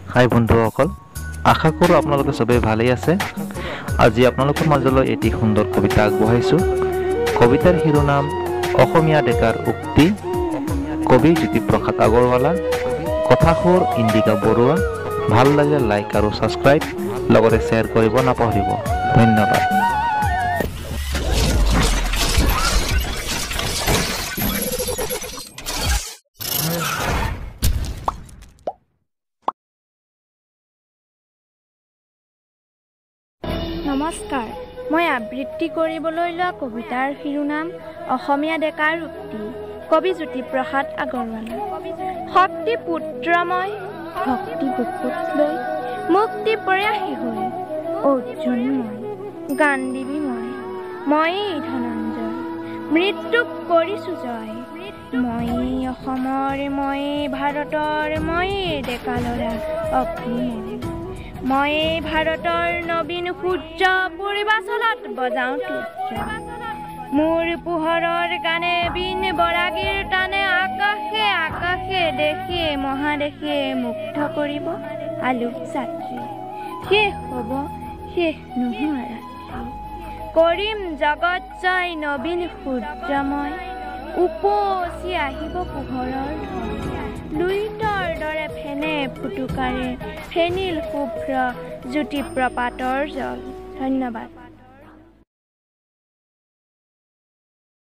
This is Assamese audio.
হাই বন্ধুসকল, আশা কৰোঁ আপোনালোকে সবেই ভালেই আছে। আজি আপোনালোকৰ মাজলৈ এটি সুন্দৰ কবিতা আগবঢ়াইছোঁ। কবিতাৰ শিৰোনাম অসমীয়া ডেকাৰ উক্তি, কবি জ্যোতিপ্ৰসাদ আগৰৱালা, কথাসুৰ ইন্দিকা বৰুৱা। ভাল লাগে লাইক আৰু ছাবস্ক্ৰাইব, লগতে শ্বেয়াৰ কৰিব নাপাহৰিব। ধন্যবাদ। নমস্কাৰ, মই আবৃত্তি কৰিবলৈ লোৱা কবিতাৰ শিৰোনাম অসমীয়া ডেকাৰ উক্তি, কবি জ্যোতিপ্ৰসাদ আগৰৱালা। শক্তি পুত্ৰময়, ভক্তি বুকুত লৈ, মুক্তি প্ৰয়াসী হৈ অৰ্জুনময়, গান্ধীবী ময়েই ধনঞ্জয়, মৃত্যুক কৰিছোঁ জয়। ময়েই অসমৰ, ময়েই ভাৰতৰ, ময়েই ডেকা ল'ৰা অগ্নিময়। ময়েই ভাৰতৰ নবীন সূৰ্য, পূৰ্বাচলত বজাওঁ তুৰ্য। মোৰ পোহৰৰ গানে বিন বৰাগীৰ টানে, আকাশে আকাশে দেশে মহাদেশে মুগ্ধ কৰিব আলোক যাত্ৰী। শেষ হ'ব শেষ নোহোৱা ৰাত্ৰি, কৰিম জগত জয় নবীন সূৰ্যময়। উপচি আহিব পোহৰৰ লুইতৰ দৰে ফেনে ফুটুকাৰে, ফেনিল শুভ্ৰ জ্যোতি প্ৰপাতৰ জল। ধন্যবাদ।